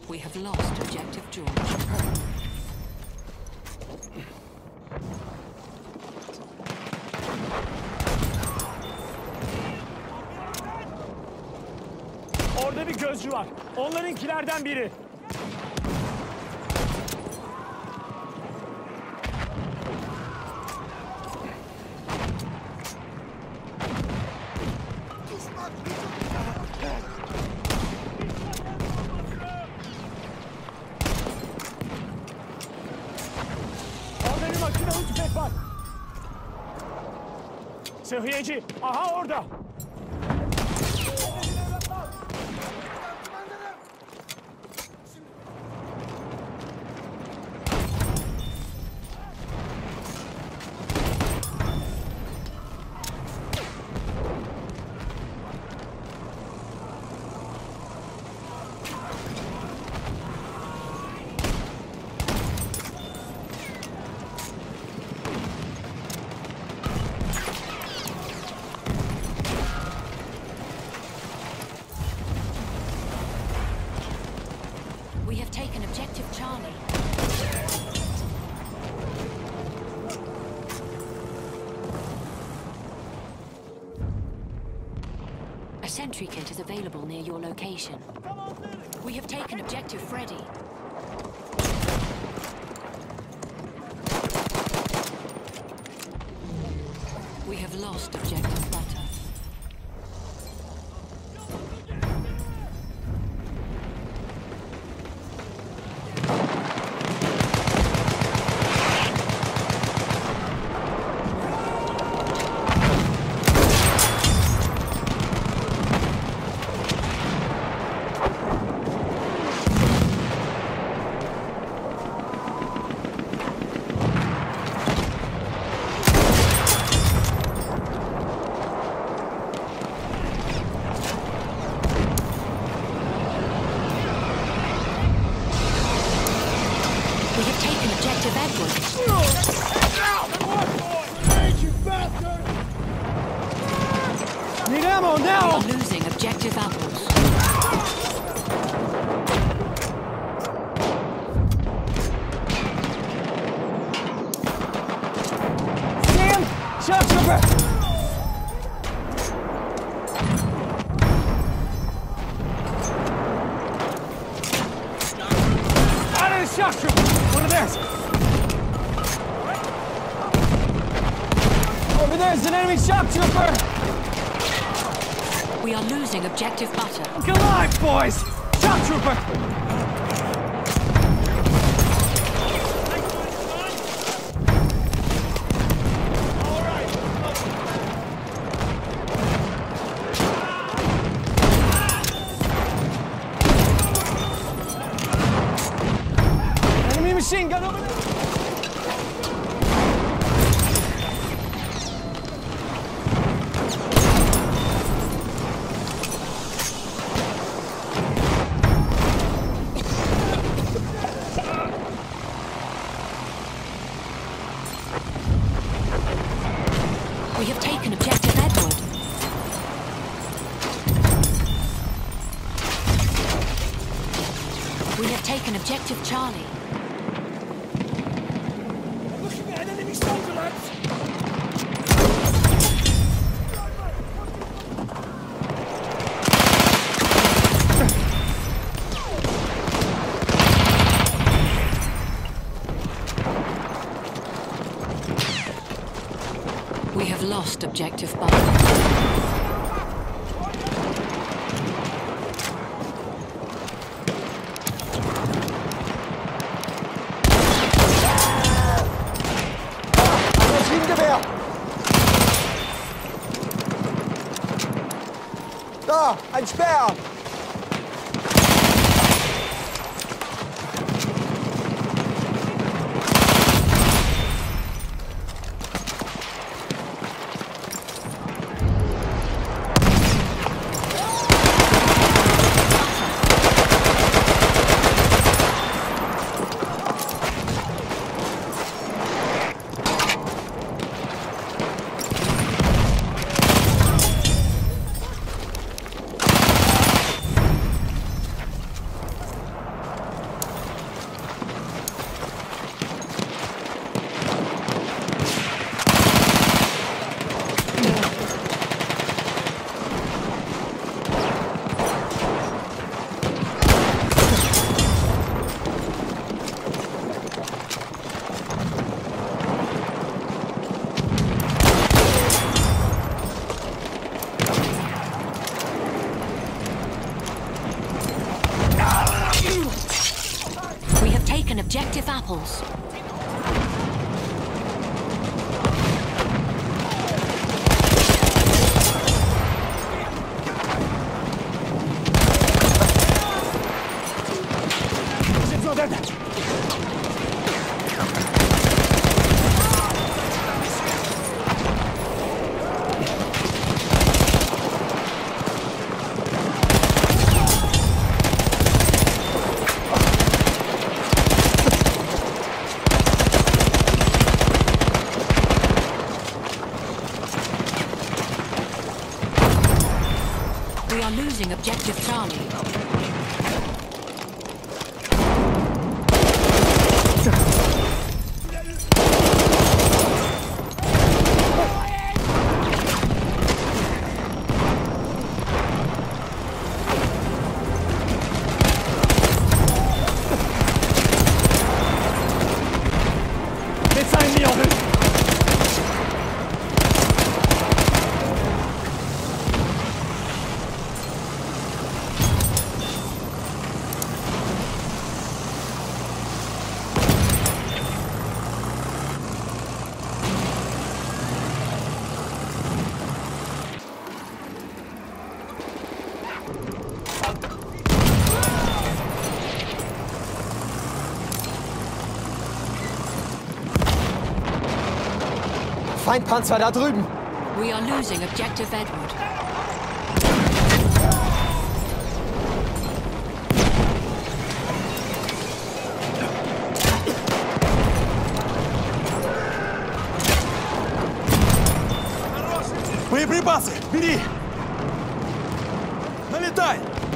We have lost objective George. Orada bir gözcü var. Onlarınkilerden biri. Orada bir makinalı tüfek var. Sıhhiyeci. Aha orada. We have taken objective Charlie. A sentry kit is available near your location. We have taken objective Freddy. We have lost objective Butter. We have taken objective Edward. Need ammo now! We are losing objective Apples. Sam! Shock trooper! Out of the shock trooper! One of theirs! Over there's an enemy shock trooper! We are losing objective Butter. Look alive, boys! Shock trooper! Enemy machine gun over there! We have taken objective Edward. We have taken objective Charlie. Looking at enemy soldier, lads! We have lost objective Butter. Maschinengewehr! Da, ein Speer! taken objective apples. We are losing objective Charlie. Médecin ennemi en vue. Feindpanzer da drüben. We are losing objective Edward. Боеприпасы! Бери! Налетай!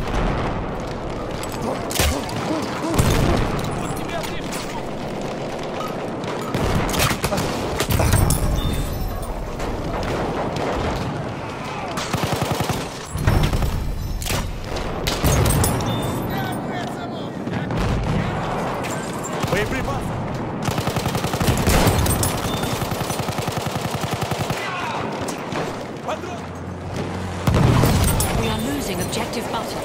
Боеприпасы! Патрон! We are losing objective Butter.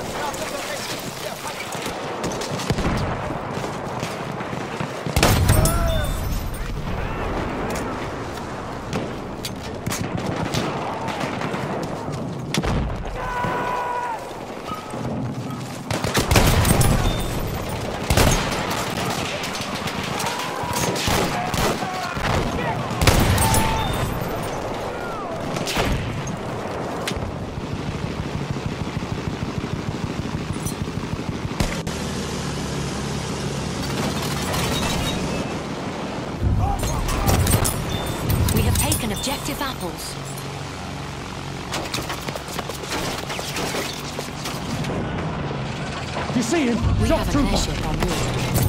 We have taken objective apples. You see him? We Shock have an trooper. airship en route.